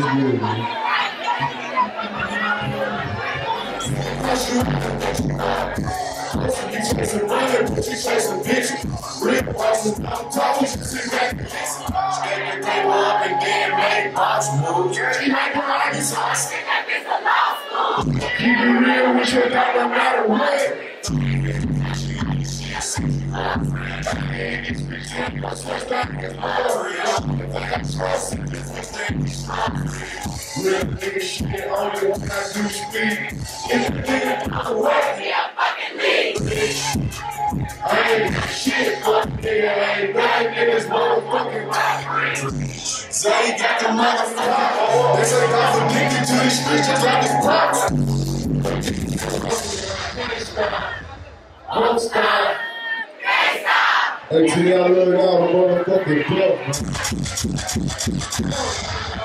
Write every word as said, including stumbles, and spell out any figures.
good, man. You chasing money, but you chasing bitches. Real bosses, I'm talking, you sit back and listen. Scale your paper up and then make box moves. You make a lot of sauce, stick that bitch a lost move. Keep it real with your dog, no matter what. Real nigga shit, only when I do speed. If you think I'm away, yeah, fucking leave. I ain't shit, fuck nigga, ain't black niggas, motherfucking robbery. Say he got the motherfucker. They say God's addicted to these streets just like his props. Don't stop. Hey, see y'all look out, motherfucking club.